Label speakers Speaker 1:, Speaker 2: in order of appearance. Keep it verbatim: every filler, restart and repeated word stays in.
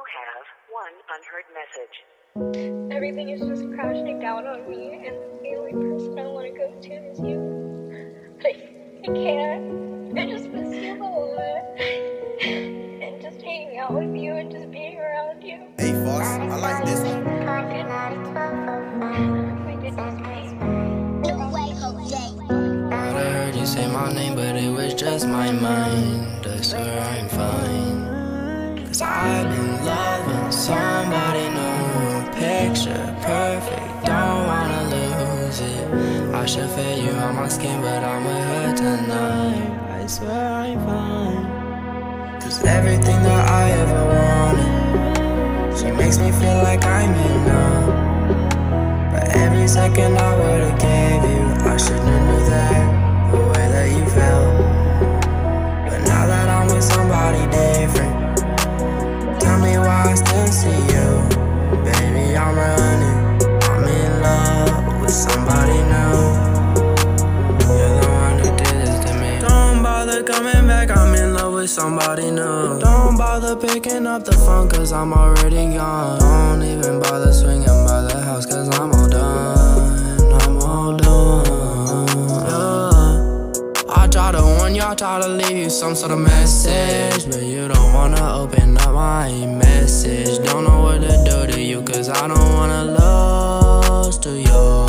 Speaker 1: have one unheard message.
Speaker 2: Everything is just crashing down on me, and the only person I want to go to is you. But I, I can't. I just miss you a lot. And just hanging out with you and just being around you.
Speaker 3: Hey, Fox, I like this one.
Speaker 2: My goodness me.
Speaker 4: I heard you say my name, but it was just my mind. I swear I'm fine. Cause I've been loving somebody new. Picture perfect, don't wanna lose it. I should feel you on my skin, but I'm with her tonight. I swear I'm fine. Cause everything that I ever wanted, she makes me feel like I'm in love. But every second I would've gave you, I should've knew that, the way that you felt. But now that I'm with somebody different, tell me why I still see you. Baby, I'm running, I'm in love with somebody new. You're the one who did this to me. Don't bother coming back, I'm in love with somebody new. Don't bother picking up the phone, cause I'm already gone. Don't even bother swinging by the house, cause I'm all done. I'm all done, yeah. I try to warn you, I try to leave you some sort of message, but you don't wanna open up my message. Don't know what to do to you, cause I don't wanna lose to you.